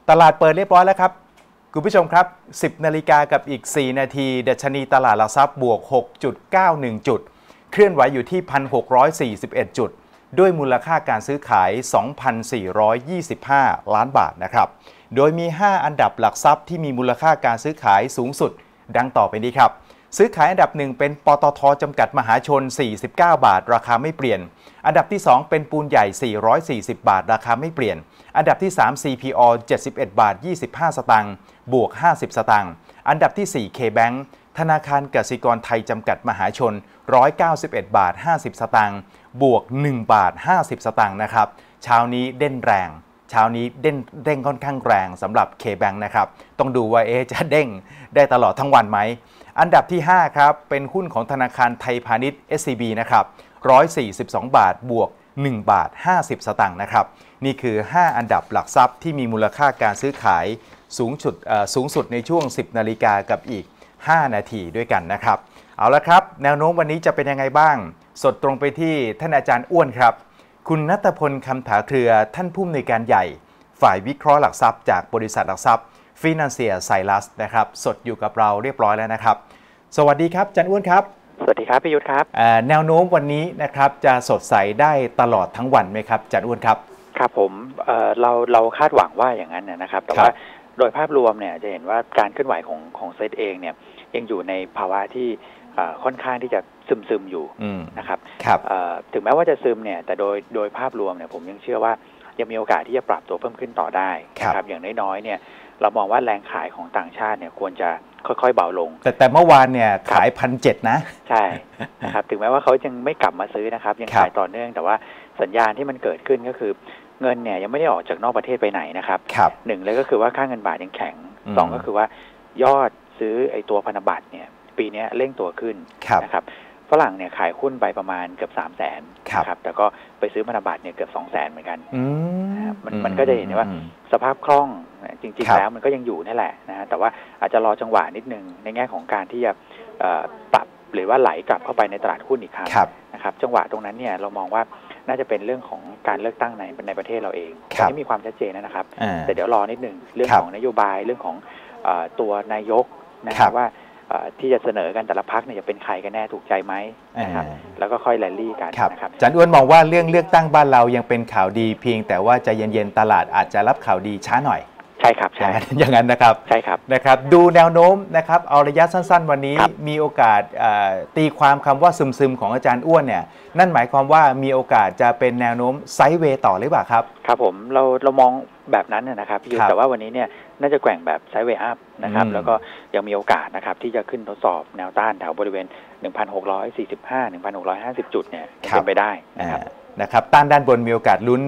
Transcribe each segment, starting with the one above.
ตลาดเปิดเรียบร้อยแล้วครับคุณผู้ชมครับ10 นาฬิกากับอีก4 นาทีดัชนีตลาดหลักทรัพย์บวก 6.91 จุดเคลื่อนไหวอยู่ที่ 1,641 จุดด้วยมูลค่าการซื้อขาย 2,425 ล้านบาทนะครับโดยมี5อันดับหลักทรัพย์ที่มีมูลค่าการซื้อขายสูงสุดดังต่อไปนี้ครับซื้อขายอันดับ1เป็นปตท.จำกัดมหาชน49 บาทราคาไม่เปลี่ยนอันดับที่2เป็นปูนใหญ่440 บาทราคาไม่เปลี่ยนอันดับที่3 CPO 71 บาท 25 สตางค์บวก50 สตางค์อันดับที่4 KBank ธนาคารกสิกรไทยจำกัดมหาชน191 บาท 50 สตางค์บวก1 บาท 50 สตางค์นะครับเช้านี้เด่นแรงเช้านี้เด้งค่อนข้างแรงสำหรับ KBank นะครับต้องดูว่าจะเด้งได้ตลอดทั้งวันไหมอันดับที่5ครับเป็นหุ้นของธนาคารไทยพาณิชย์ SCB นะครับ142 บาทบวก1 บาท 50 สตางค์นะครับนี่คือ5อันดับหลักทรัพย์ที่มีมูลค่าการซื้อขายสูงสุดในช่วง10 นาฬิกากับอีก5 นาทีด้วยกันนะครับเอาละครับแนวโน้มวันนี้จะเป็นยังไงบ้างสดตรงไปที่ท่านอาจารย์อ้วนครับคุณณัฐพลคำถาเครือท่านผู้อำนวยการใหญ่ฝ่ายวิเคราะห์หลักทรัพย์จากบริษัทหลักทรัพย์ฟินันเซียไซรัสนะครับสดอยู่กับเราเรียบร้อยแล้วนะครับสวัสดีครับอาจารย์อ้วนครับสวัสดีครับพี่ยุทธครับแนวโน้มวันนี้นะครับจะสดใสได้ตลอดทั้งวันไหมครับอาจารย์อ้วนครับครับผมเราคาดหวังว่าอย่างนั้นนะครับแต่ว่าโดยภาพรวมเนี่ยจะเห็นว่าการเคลื่อนไหวของเซตเองเนี่ยยังอยู่ในภาวะที่ค่อนข้างที่จะซึมอยู่นะครับถึงแม้ว่าจะซึมเนี่ยแต่โดยภาพรวมเนี่ยผมยังเชื่อว่ายังมีโอกาสที่จะปรับตัวเพิ่มขึ้นต่อได้นะครับอย่างน้อยๆเนี่ยเรามองว่าแรงขายของต่างชาติเนี่ยควรจะค่อยๆเบาลงแต่เมื่อวานเนี่ยขาย 1,700 นะใช่นะครับถึงแม้ว่าเขายังไม่กลับมาซื้อนะครับยังขายต่อเนื่องแต่ว่าสัญญาณที่มันเกิดขึ้นก็คือเงินเนี่ยยังไม่ได้ออกจากนอกประเทศไปไหนนะครับหนึ่งเลยก็คือว่าค่าเงินบาทยังแข็งสองก็คือว่ายอดซื้อไอ้ตัวพันธบัตรเนี่ยปีนี้เร่งตัวขึ้นนะครับฝรั่งเนี่ยขายหุ้นไปประมาณเกือบ300,000นะครับแต่ก็ไปซื้อพันธบัตรเนี่ยเกือบ200,000เหมือนกันมันก็จะเห็นว่าสภาพคล่องจริงๆแล้วมันก็ยังอยู่นี่แหละนะแต่ว่าอาจจะรอจังหวะนิดนึงในแง่ของการที่จะปรับหรือว่าไหลกลับเข้าไปในตลาดหุ้นอีกครั้งนะครับจังหวะตรงนั้นเนี่ยเรามองว่าน่าจะเป็นเรื่องของการเลือกตั้งในประเทศเราเองไม่มีความชัดเจนนะครับแต่เดี๋ยวรอนิดนึงเรื่องของนโยบายเรื่องของตัวนายกนะครับว่าที่จะเสนอกันแต่ละพรรคเนี่ยจะเป็นใครกันแน่ถูกใจไหมนะครับแล้วก็ค่อยแรลลี่กันนะครับอาจารย์อ้วนมองว่าเรื่องเลือกตั้งบ้านเรายังเป็นข่าวดีเพียงแต่ว่าใจเย็นๆตลาดอาจจะรับข่าวดีช้าหน่อยใช่ครับใช่อย่างนั้นนะครับใช่ครับนะครับดูแนวโน้มนะครับเอาระยะสั้นๆวันนี้มีโอกาสตีความคำว่าซึมๆของอาจารย์อ้วนเนี่ยนั่นหมายความว่ามีโอกาสจะเป็นแนวโน้มไซด์เวย์ต่อหรือเปล่าครับครับผมเรามองแบบนั้นนะครับพี่แต่ว่าวันนี้เนี่ยน่าจะแกว่งแบบไซด์เวย์อัพนะครับแล้วก็ยังมีโอกาสนะครับที่จะขึ้นทดสอบแนวต้านแถวบริเวณ 1,645 1,650 จุดเนี่ยเป็นไปได้นะครับต้านด้านบนมีโอกาสลุ้น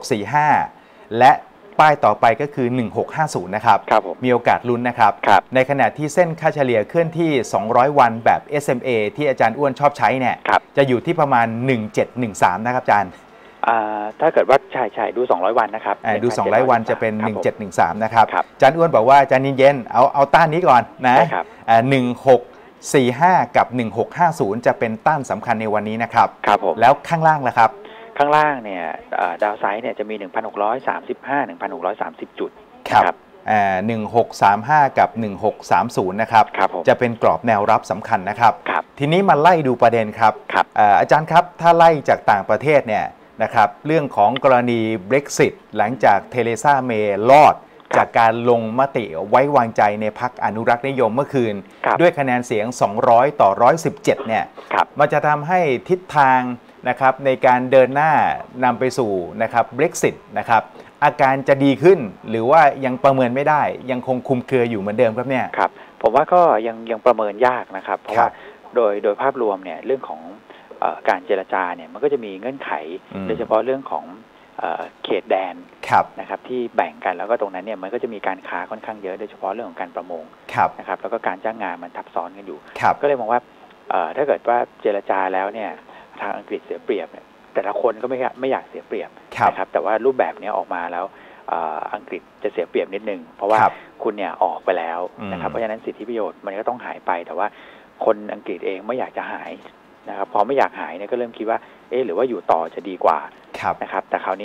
1645 และป้ายต่อไปก็คือ 1650 นะครับมีโอกาสลุ้นนะครับในขณะที่เส้นค่าเฉลี่ยเคลื่อนที่200วันแบบ SMA ที่อาจารย์อ้วนชอบใช้เนี่ยจะอยู่ที่ประมาณ 1713 นะครับอาจารย์ถ้าเกิดว่าใช่ดู200วันนะครับดู200วันจะเป็น 1713 นะครับอาจารย์อ้วนบอกว่าอาจารย์เย็นๆเอาต้านนี้ก่อนนะ1645 กับ 1650 จะเป็นต้านสำคัญในวันนี้นะครับแล้วข้างล่างล่ะครับข้างล่างเนี่ยดาวไซด์เนี่ยจะมี 1,635 1,630 จุดครับ1635 กับ 1630 นะครับจะเป็นกรอบแนวรับสำคัญนะครับทีนี้มาไล่ดูประเด็นครับอาจารย์ครับถ้าไล่จากต่างประเทศเนี่ยนะครับเรื่องของกรณี Brexit หลังจากเทเรซาเมย์รอดจากการลงมติไว้วางใจในพรรคอนุรักษ์นิยมเมื่อคืนด้วยคะแนนเสียง200 ต่อ 117เนี่ยมันจะทำให้ทิศทางนะครับในการเดินหน้านำไปสู่นะครับ Brexit นะครับอาการจะดีขึ้นหรือว่ายังประเมินไม่ได้ยังคงคุมเครืออยู่เหมือนเดิมครับเนี่ยครับผมว่าก็ยังประเมินยากนะครับเพราะว่าโดยภาพรวมเนี่ยเรื่องของการเจรจาเนี่ยมันก็จะมีเงื่อนไขโดยเฉพาะเรื่องของเขตแดนนะครับที่แบ่งกันแล้วก็ตรงนั้นเนี่ยมันก็จะมีการค้าค่อนข้างเยอะโดยเฉพาะเรื่องของการประมงนะครับแล้วก็การจ้างงานมันทับซ้อนกันอยู่ก็เลยมองว่าถ้าเกิดว่าเจรจาแล้วเนี่ยทางอังกฤษเสียเปรียบเนี่ยแต่ละคนก็ไม่อยากเสียเปรียบนะครับแต่ว่ารูปแบบนี้ออกมาแล้วอังกฤษจะเสียเปรียบนิดนึงเพราะว่าคุณเนี่ยออกไปแล้วนะครับเพราะฉะนั้นสิทธิประโยชน์มันก็ต้องหายไปแต่ว่าคนอังกฤษเองไม่อยากจะหายนะครับพอไม่อยากหายเนี่ยก็เริ่มคิดว่าหรือว่าอยู่ต่อจะดีกว่านะครับแต่คราวนี้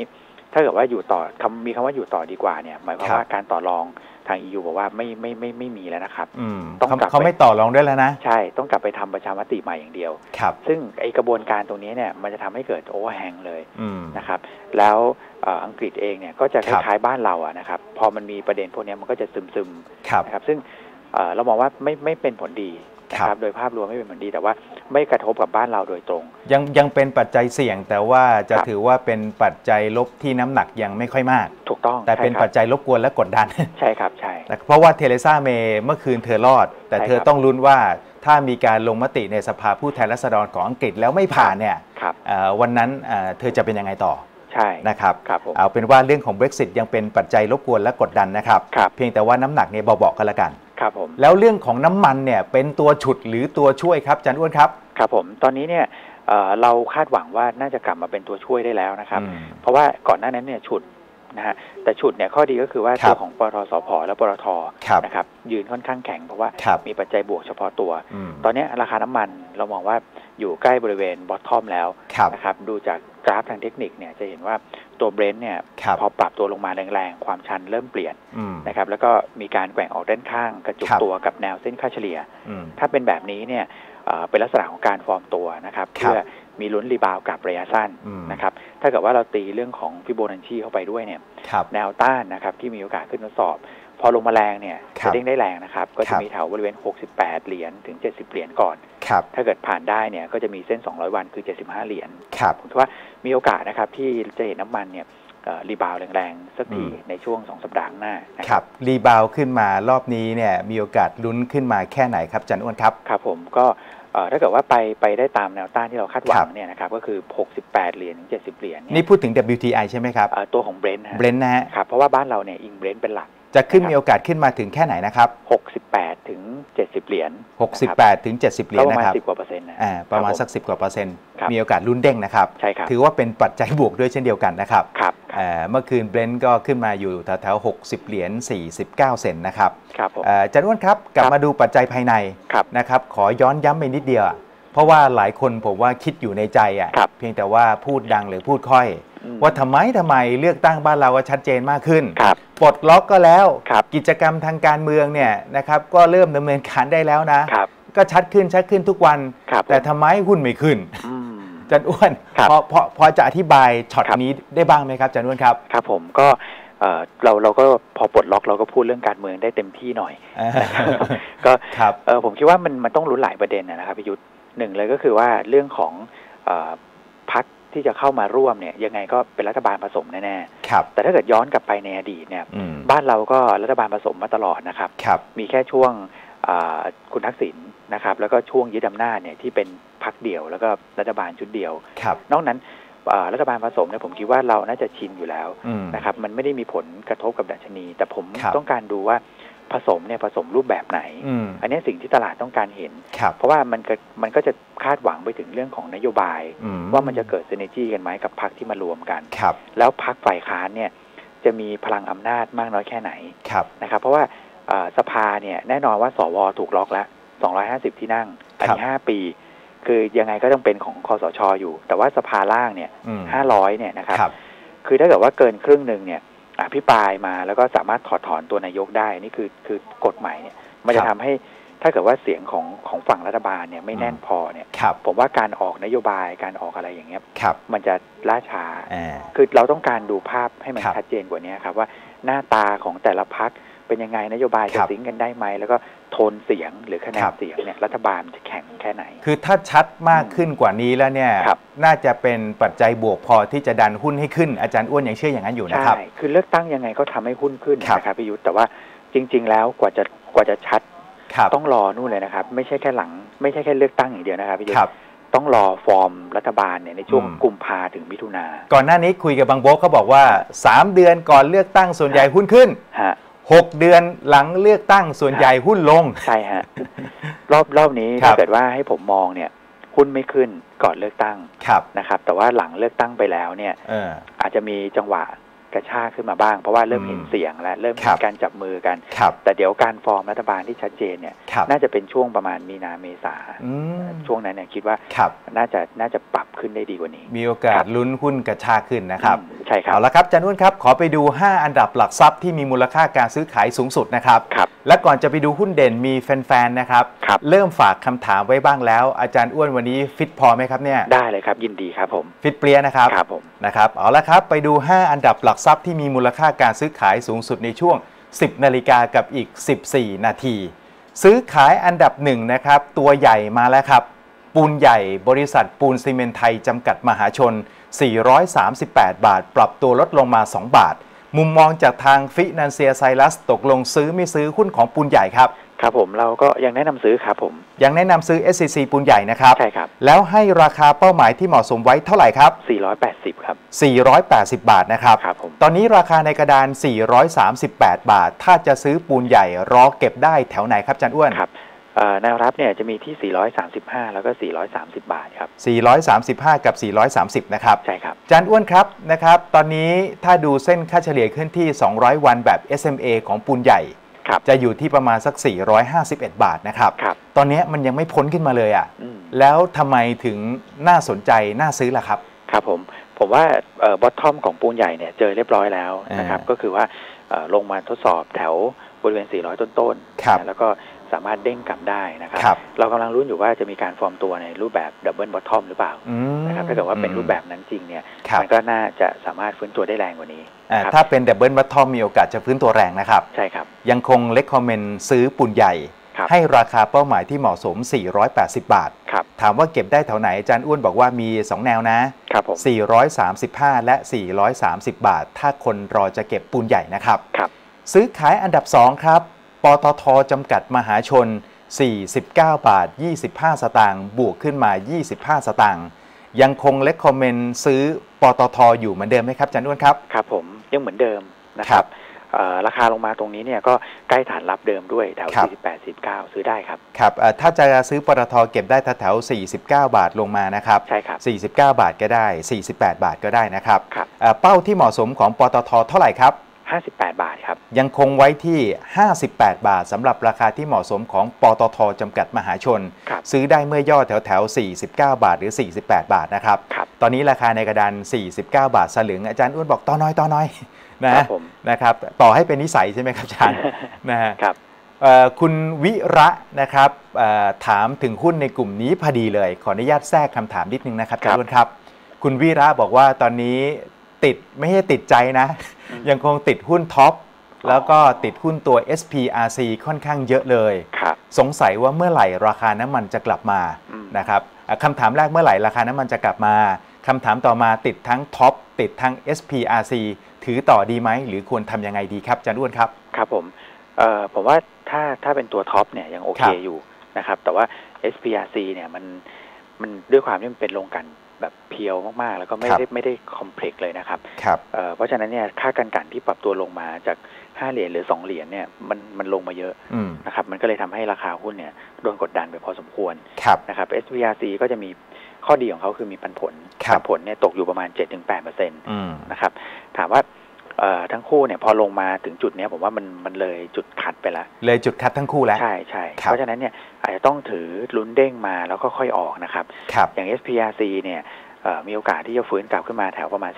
ถ้าเกิดว่าอยู่ต่อมีคำว่าอยู่ต่อดีกว่าเนี่ยหมายความว่าการต่อรองทาง EU บอกว่าไม่มีแล้วนะครับต้องเขาไม่ต่อรองด้วยแล้วนะใช่ต้องกลับไปทำประชามติใหม่อย่างเดียวซึ่งไอกระบวนการตรงนี้เนี่ยมันจะทำให้เกิดโอเวอร์แฮงเลยนะครับแล้วอังกฤษเองเนี่ยก็จะคล้ายๆบ้านเราอะนะครับพอมันมีประเด็นพวกนี้มันก็จะซึมๆนะครับซึ่งเรามองว่าไม่เป็นผลดีนะครับโดยภาพรวมไม่เป็นผลดีแต่ว่าไม่กระทบกับบ้านเราโดยตรงยังเป็นปัจจัยเสี่ยงแต่ว่าจะถือว่าเป็นปัจจัยลบที่น้ำหนักยังไม่ค่อยมากถูกต้องแต่เป็นปัจจัยรบกวนและกดดันใช่ครับใช่เพราะว่าเทเรซาเมย์เมื่อคืนเธอรอดแต่เธอต้องลุ้นว่าถ้ามีการลงมติในสภาผู้แทนราษฎรของอังกฤษแล้วไม่ผ่านเนี่ยวันนั้นเธอจะเป็นยังไงต่อใช่นะครับเอาเป็นว่าเรื่องของ Brexit ยังเป็นปัจจัยรบกวนและกดดันนะครับเพียงแต่ว่าน้ำหนักเนี่ยเบาๆกันละกันครับผมแล้วเรื่องของน้ำมันเนี่ยเป็นตัวฉุดหรือตัวช่วยครับอาจารย์อ้วนครับครับผมตอนนี้เนี่ยเราคาดหวังว่าน่าจะกลับมาเป็นตัวช่วยได้แล้วนะครับเพราะว่าก่อนหน้านั้นเนี่ยฉุดนะฮะแต่ฉุดเนี่ยข้อดีก็คือว่าตัวของปตท.สผ.และปตท.นะครับยืนค่อนข้างแข็งเพราะว่ามีปัจจัยบวกเฉพาะตัวตอนนี้ราคาน้ำมันเรามองว่าอยู่ใกล้บริเวณบอททอมแล้วนะครับดูจากกราฟทางเทคนิคเนี่ยจะเห็นว่าตัวเบรนท์เนี่ยพอปรับตัวลงมาแรงๆความชันเริ่มเปลี่ยนนะครับแล้วก็มีการแกว่งออกด้านข้างกระจุกตัวกับแนวเส้นค่าเฉลี่ยถ้าเป็นแบบนี้เนี่ยเป็นลักษณะของการฟอร์มตัวนะครับเพื่อมีลุ้นรีบาวกับระยะสั้นนะครับถ้าเกิดว่าเราตีเรื่องของฟิโบนัชชีเข้าไปด้วยเนี่ยแนวต้านนะครับที่มีโอกาสขึ้นทดสอบพอลงมาแรงเนี่ยจะเด้งได้แรงนะครับก็จะมีแถวบริเวณ68เหรียญถึง70เหรียญก่อนถ้าเกิดผ่านได้เนี่ยก็จะมีเส้น200วันคือ75เหรียญผมคิดว่ามีโอกาสนะครับที่จะเห็นน้ำมันเนี่ยรีบาวแรงๆสักทีในช่วง2สัปดาห์หน้าครับรีบาวขึ้นมารอบนี้เนี่ยมีโอกาสลุ้นขึ้นมาแค่ไหนครับอาจารย์อ้วนครับครับผมก็ถ้าเกิดว่าไปได้ตามแนวต้านที่เราคาดหวังเนี่ยนะครับก็คือ68เหรียญถึง70เหรียญนี่พูดถึง WTI ใช่ไหมครับตัวของ Brent นะฮะครับเพราะว่าบ้านเราเนี่ยอิง Brent เป็นหลักจะขึ้นมีโอกาสขึ้นมาถึงแค่ไหนนะครับ 68ถึง70เหรียญ 68ถึง70เหรียญนะครับประมาณ10กว่าเปอร์เซ็นต์นะประมาณสัก10กว่าเปอร์เซ็นต์มีโอกาสลุ้นเด้งนะครับใช่ครับถือว่าเป็นปัจจัยบวกด้วยเช่นเดียวกันนะครับเมื่อคืน Brent ก็ขึ้นมาอยู่แถวๆ60เหรียญ49เซนต์นะครับอาจารย์อ้วนครับกลับมาดูปัจจัยภายในนะครับขอย้อนย้ำไปนิดเดียวเพราะว่าหลายคนผมว่าคิดอยู่ในใจเพียงแต่ว่าพูดดังหรือพูดค่อยว่าทำไมเลือกตั้งบ้านเราก็ชัดเจนมากขึ้นปลดล็อกก็แล้วกิจกรรมทางการเมืองเนี่ยนะครับก็เริ่มดำเนินการได้แล้วนะก็ชัดขึ้นทุกวันแต่ทำไมหุ้นไม่ขึ้นอาจารย์อ้วนพอจะอธิบายช็อตนี้ได้บ้างไหมครับอาจารย์อ้วนครับครับผมก็เราก็พอปลดล็อกเราก็พูดเรื่องการเมืองได้เต็มที่หน่อยก็ผมคิดว่ามันต้องลุ้นหลายประเด็นนะครับพี่ยุทธหนึ่งเลยก็คือว่าเรื่องของพรรคที่จะเข้ามาร่วมเนี่ยยังไงก็เป็นรัฐบาลผสมแน่ๆแต่ถ้าเกิดย้อนกลับไปในอดีตเนี่ยบ้านเราก็รัฐบาลผสมมาตลอดนะครับมีแค่ช่วงคุณทักษิณนะครับแล้วก็ช่วงยึดอำนาจเนี่ยที่เป็นพรรคเดียวแล้วก็รัฐบาลชุดเดียวนอกนั้นรัฐบาลผสมเนี่ยผมคิดว่าเราน่าจะชินอยู่แล้วนะครับมันไม่ได้มีผลกระทบกับดัชนีแต่ผมต้องการดูว่าผสมรูปแบบไหนอันนี้สิ่งที่ตลาดต้องการเห็นเพราะว่ามันก็จะคาดหวังไปถึงเรื่องของนโยบายว่ามันจะเกิดซินเนอร์จี้กันไหมกับพรรคที่มารวมกันแล้วพรรคฝ่ายค้านเนี่ยจะมีพลังอำนาจมากน้อยแค่ไหนนะครับเพราะว่าสภาเนี่ยแน่นอนว่าสวถูกล็อกแล้ว250ที่นั่งอันนี้5ปีคือยังไงก็ต้องเป็นของคสช.อยู่แต่ว่าสภาล่างเนี่ย500เนี่ยนะครับคือถ้าเกิดว่าเกินครึ่งนึงเนี่ยอภิปรายมาแล้วก็สามารถถอดถอนตัวนายกได้นี่คือกฎหมายเนี่ยมันจะทำให้ถ้าเกิดว่าเสียงของฝั่งรัฐบาลเนี่ยไม่แน่นพอเนี่ยผมว่าการออกนโยบายการออกอะไรอย่างเงี้ยมันจะล่าช้าคือเราต้องการดูภาพให้มันชัดเจนกว่านี้ครับว่าหน้าตาของแต่ละพรรคเป็นยังไงนโยบายจะซิงกันได้ไหมแล้วก็โทนเสียงหรือคะแนนเสียงเนี่ยรัฐบาลจะแข็งแค่ไหนคือถ้าชัดมากขึ้นกว่านี้แล้วเนี่ยน่าจะเป็นปัจจัยบวกพอที่จะดันหุ้นให้ขึ้นอาจารย์อ้วนยังเชื่ออย่างนั้นอยู่นะครับใช่คือเลือกตั้งยังไงก็ทำให้หุ้นขึ้นนะครับพี่ยุทธแต่ว่าจริงๆแล้วกว่าจะชัดต้องรอนู่นเลยนะครับไม่ใช่แค่เลือกตั้งอย่างเดียวนะครับพี่ยุทธต้องรอฟอร์มรัฐบาลเนี่ยในช่วงกุมภาถึงมิถุนาก่อนหน้านี้คุยกับบางโบ๊กเขาบอกว่า3เดือนก่อนเลือกตั้งส่วนใหญ่หุ้นขึ้น6 เดือนหลังเลือกตั้งส่วนใหญ่หุ้นลงใช่ฮะรอบนี้ถ้าเกิดว่าให้ผมมองเนี่ยหุ้นไม่ขึ้นก่อนเลือกตั้งนะครับแต่ว่าหลังเลือกตั้งไปแล้วเนี่ยอาจจะมีจังหวะกกระชากขึ้นมาบ้างเพราะว่าเริ่มเห็นเสียงและเริ่มมีการจับมือกันแต่เดี๋ยวการฟอร์มรัฐบาลที่ชัดเจนเนี่ยน่าจะเป็นช่วงประมาณมีนาเมษาช่วงนั้นเนี่ยคิดว่าน่าจะปรับขึ้นได้ดีกว่านี้มีโอกาสลุ้นหุ้นกระชากขึ้นนะครับใช่ครับเอาละครับอาจารย์อ้วนครับขอไปดู5อันดับหลักทรัพย์ที่มีมูลค่าการซื้อขายสูงสุดนะครับและก่อนจะไปดูหุ้นเด่นมีแฟนๆนะครับเริ่มฝากคำถามไว้บ้างแล้วอาจารย์อ้วนวันนี้ฟิตพอไหมครับเนี่ยได้เลยครับยินดีครับผมฟิตเปรี้ยนะครับครับผมนะครับเอาละครับไปดู5อันดับหลักทรัพย์ที่มีมูลค่าการซื้อขายสูงสุดในช่วง10 นาฬิกากับอีก14 นาทีซื้อขายอันดับ1นะครับตัวใหญ่มาแล้วครับปูนใหญ่บริษัทปูนซีเมนต์ไทยจำกัดมหาชน438 บาทปรับตัวลดลงมา2 บาทมุมมองจากทางฟินันเซียไซรัสตกลงซื้อไม่ซื้อหุ้นของปูนใหญ่ครับครับผมเราก็ยังแนะนำซื้อครับผมยังแนะนำซื้อ SCC ปูนใหญ่นะครับใช่ครับแล้วให้ราคาเป้าหมายที่เหมาะสมไว้เท่าไหร่ครับ 480ครับ 480 บาทนะครับครับผมตอนนี้ราคาในกระดาน438 บาทถ้าจะซื้อปูนใหญ่รอเก็บได้แถวไหนครับอาจารย์อ้วนครับแนวรับเนี่ยจะมีที่435แล้วก็430 บาทครับ 435กับ430นะครับใช่ครับอาจารย์อ้วนครับนะครับตอนนี้ถ้าดูเส้นค่าเฉลี่ยเคลื่อนที่200วันแบบ SMA ของปูนใหญ่จะอยู่ที่ประมาณสัก451 บาทนะครับตอนนี้มันยังไม่พ้นขึ้นมาเลยอ่ะแล้วทำไมถึงน่าสนใจน่าซื้อล่ะครับครับผมว่าบอททอมของปูนใหญ่เนี่ยเจอเรียบร้อยแล้วนะครับก็คือว่าลงมาทดสอบแถวบริเวณ400ต้นๆแล้วก็สามารถเด้งกลับได้นะครับเรากำลังลุ้นอยู่ว่าจะมีการฟอร์มตัวในรูปแบบดับเบิลบอททอมหรือเปล่านะครับถ้าเกิดว่าเป็นรูปแบบนั้นจริงเนี่ยมันก็น่าจะสามารถฟื้นตัวได้แรงกว่านี้ถ้าเป็นดับเบิลบอททอมมีโอกาสจะฟื้นตัวแรงนะครับใช่ครับยังคงเลคคอมเมนต์ซื้อปูนใหญ่ให้ราคาเป้าหมายที่เหมาะสม480 บาทถามว่าเก็บได้แถวไหนอาจารย์อ้วนบอกว่ามี2แนวนะครับ435และ430 บาทถ้าคนรอจะเก็บปูนใหญ่นะครับซื้อขายอันดับ2ครับปตท.จำกัดมหาชน49 บาท 25 สตางค์บวกขึ้นมา25 สตางค์ยังคงเลคคอมเมนต์ซื้อปตท.อยู่เหมือนเดิมไหมครับอาจารย์อ้วนครับครับผมยังเหมือนเดิมนะครับราคาลงมาตรงนี้เนี่ยก็ใกล้ฐานรับเดิมด้วยแถว48-49ซื้อได้ครับครับถ้าจะซื้อปตท.เก็บได้แถว49 บาทลงมานะครับใช่ครับ 49 บาทก็ได้48 บาทก็ได้นะครับเป้าที่เหมาะสมของปตท.เท่าไหร่ครับ 58 บาทครับยังคงไว้ที่58 บาทสำหรับราคาที่เหมาะสมของปตท.จำกัดมหาชนซื้อได้เมื่อย่อแถว49 บาทหรือ48 บาทนะครับตอนนี้ราคาในกระดาน49 บาทสลึงอาจารย์อ้วนบอกต่อน้อยนะครับต่อให้เป็นนิสัยใช่ไหมครับอาจารย์นะครับคุณวิระนะครับถามถึงหุ้นในกลุ่มนี้พอดีเลยขออนุญาตแทรกคำถามนิดนึงนะครับอาจารย์อ้วนครับคุณวิระบอกว่าตอนนี้ติดไม่ใช่ติดใจนะยังคงติดหุ้นท็อปแล้วก็ติดหุ้นตัว SPRC ค่อนข้างเยอะเลยสงสัยว่าเมื่อไหร่ราคาน้ำมันจะกลับมานะครับคำถามแรกเมื่อไหร่ราคาน้ำมันจะกลับมาคำถามต่อมาติดทั้งท็อปติดทั้ง SPRC ถือต่อดีไหมหรือควรทำยังไงดีครับอาจารย์อ้วนครับครับผมว่าถ้าเป็นตัวท็อปเนี่ยยังโอเคอยู่นะครับแต่ว่า SPRC เนี่ยมันด้วยความที่มันเป็นโรงกลั่นแบบเพียวมากๆแล้วก็ไม่ได้คอมเพล็กซ์เลยนะครับเพราะฉะนั้นเนี่ยค่าการกลั่นที่ปรับตัวลงมาจาก5 เหรียญหรือ2 เหรียญเนี่ยมันลงมาเยอะนะครับมันก็เลยทำให้ราคาหุ้นเนี่ยโดนกดดันไปพอสมควรนะครับ SPRC ก็จะมีข้อดีของเขาคือมีปันผลเนี่ยตกอยู่ประมาณ 7-8% นะครับถามว่าทั้งคู่เนี่ยพอลงมาถึงจุดนี้ผมว่ามันเลยจุดคัดไปแล้วเลยจุดคัดทั้งคู่แล้วใช่เพราะฉะนั้นเนี่ยอาจจะต้องถือลุ้นเด้งมาแล้วก็ค่อยออกนะครับอย่าง SPRC เนี่ยมีโอกาสที่จะฟื้นกลับขึ้นมาแถวประมาณ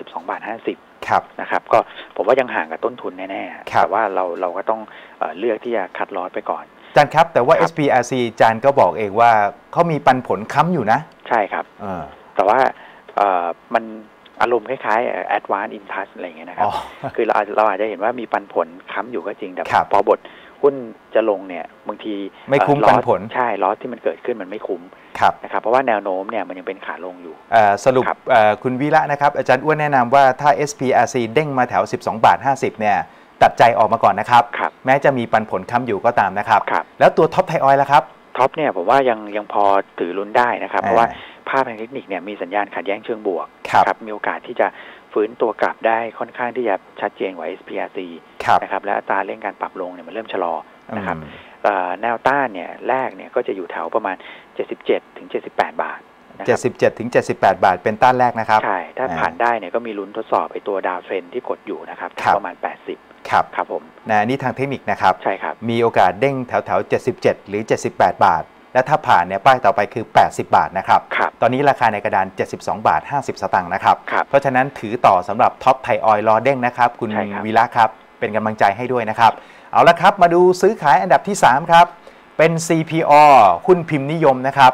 12.50 นะครับก็ผมว่ายังห่างกับต้นทุนแน่ๆแต่ว่าเราก็ต้องเลือกที่จะคัดลอสไปก่อนอาจารย์ครับแต่ว่า SPRC อาจารย์ก็บอกเองว่าเขามีปันผลค้ำอยู่นะใช่ครับแต่ว่ามันอารมณ์คล้ายๆ Advanced in Touch อะไรอย่างเงี้ยนะครับคือเราอาจจะเห็นว่ามีปันผลค้ำอยู่ก็จริงแต่พอบทหุ้นจะลงเนี่ยบางทีไม่คุ้มปันผลใช่ลอสที่มันเกิดขึ้นมันไม่คุ้มนะครับเพราะว่าแนวโน้มเนี่ยมันยังเป็นขาลงอยู่สรุปคุณวิระนะครับอาจารย์อ้วนแนะนำว่าถ้า SPRC เด้งมาแถว12.50 เนี่ยตัดใจออกมาก่อนนะครับแม้จะมีปันผลค้ำอยู่ก็ตามนะครับแล้วตัวท็อปไทยออยล์ล่ะครับท็อปเนี่ยผมว่ายังพอถือลุ้นได้นะครับเพราะว่าภาพทางเทคนิคเนี่ยมีสัญญาณขัดแย้งเชิงบวกครับมีโอกาสที่จะฟื้นตัวกลับได้ค่อนข้างที่จะชัดเจนกว่า SPRC นะครับและอัตราเร่งการปรับลงเนี่ยมันเริ่มชะลอนะครับแนวต้านเนี่ยแรกเนี่ยก็จะอยู่แถวประมาณ77-78 บาท 77 ถึง 78 บาทเป็นต้านแรกนะครับใช่ถ้าผ่านได้เนี่ยก็มีลุ้นทดสอบไอ้ตัวดาวเทรนที่กดอยู่นะครับประมาณ80ครับผมนี่ทางเทคนิคนะครับใช่ครับมีโอกาสเด้งแถว77 หรือ 78 บาทและถ้าผ่านเนี่ยป้ายต่อไปคือ80 บาทนะครับตอนนี้ราคาในกระดาน72 บาท 50 สตางค์นะครับเพราะฉะนั้นถือต่อสำหรับท็อปไทยออยล์รอเด้งนะครับคุณวีระครับเป็นกำลังใจให้ด้วยนะครับเอาละครับมาดูซื้อขายอันดับที่3ครับเป็น CPO หุ้นพิมพ์นิยมนะครับ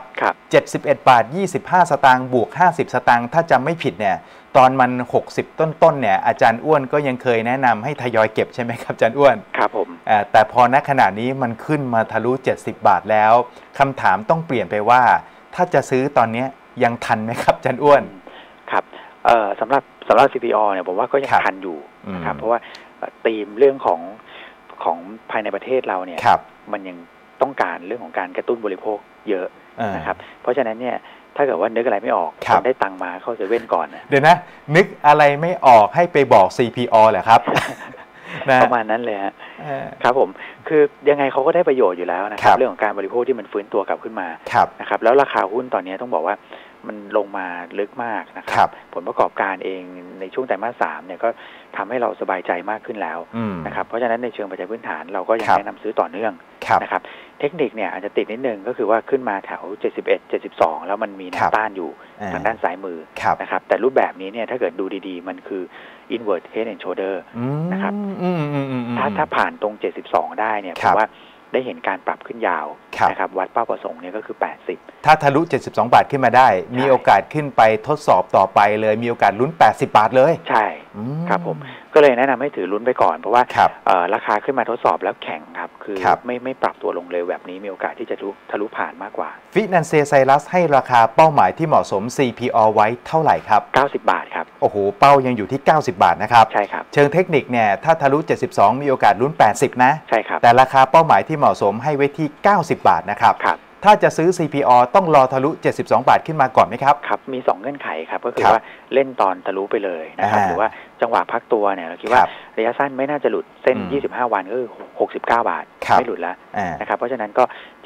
71 บาท 25 สตางค์บวก50 สตางค์ถ้าจำไม่ผิดเนี่ยตอนมัน60ต้นๆเนี่ยอาจารย์อ้วนก็ยังเคยแนะนำให้ทยอยเก็บใช่ไหมครับอาจารย์อ้วนครับผมแต่พอณขณะนี้มันขึ้นมาทะลุ70 บาทแล้วคำถามต้องเปลี่ยนไปว่าถ้าจะซื้อตอนนี้ยังทันไหมครับอาจารย์อ้วนครับสำหรับ CPO เนี่ยผมว่าก็ยังทันอยู่นะครับเพราะว่าธีมเรื่องของภายในประเทศเราเนี่ยมันยังต้องการเรื่องของการกระตุ้นบริโภคเยอะนะครับเพราะฉะนั้นเนี่ยถ้าเกิดว่านึกอะไรไม่ออกคนได้ตังมาเข้าเซเว่นก่อนเดี๋ยวนะนึกอะไรไม่ออกให้ไปบอก CPO เหรอครับประมาณนั้นเลยครับผมคือยังไงเขาก็ได้ประโยชน์อยู่แล้วนะครับเรื่องของการบริโภคที่มันฟื้นตัวกลับขึ้นมานะครับแล้วราคาหุ้นตอนนี้ต้องบอกว่ามันลงมาลึกมากนะครับผลประกอบการเองในช่วงไตรมาส 3เนี่ยก็ทำให้เราสบายใจมากขึ้นแล้วนะครับเพราะฉะนั้นในเชิงปัจจัยพื้นฐานเราก็ยังแนะนำซื้อต่อเนื่องนะครับเทคนิคเนี่ยอาจจะติดนิดนึงก็คือว่าขึ้นมาแถว71 72แล้วมันมีแนวต้านอยู่ทางด้านซ้ายมือนะครับแต่รูปแบบนี้เนี่ยถ้าเกิดดูดีๆมันคือ inward head and shoulder นะครับถ้าผ่านตรง72ได้เนี่ยผมว่าได้เห็นการปรับขึ้นยาวนะครับวัดเป้าประสงค์เนี่ยก็คือ80 ถ้าทะลุ72 บาทขึ้นมาได้มีโอกาสขึ้นไปทดสอบต่อไปเลยมีโอกาสลุ้น80 บาทเลยใช่ครับผมก็เลยแนะนำให้ถือลุ้นไปก่อนเพราะว่าราคาขึ้นมาทดสอบแล้วแข็งครับคือไม่ปรับตัวลงเลยแบบนี้มีโอกาสที่จะทะลุผ่านมากกว่าฟินันเซียไซรัสให้ราคาเป้าหมายที่เหมาะสม CPO ไว้เท่าไหร่ครับ 90 บาทครับโอ้โหเป้ายังอยู่ที่90 บาทนะครับใช่ครับเชิงเทคนิคเนี่ยถ้าทะลุ72มีโอกาสลุ้น80นะใช่ครับแต่ราคาเป้าหมายที่เหมาะสมให้ไว้ที่90 บาทนะครับถ้าจะซื้อ CPO ต้องรอทะลุ72 บาทขึ้นมาก่อนไหมครับครับมี2เงื่อนไขครับก็คือว่าเล่นตอนทะลุไปเลยนะครับหรือว่าจังหวะพักตัวเนี่ยเราคิดว่าระยะสั้นไม่น่าจะหลุดเส้น25 วันก็คือ69 บาทไม่หลุดแล้วนะครับเพราะฉะนั้นก็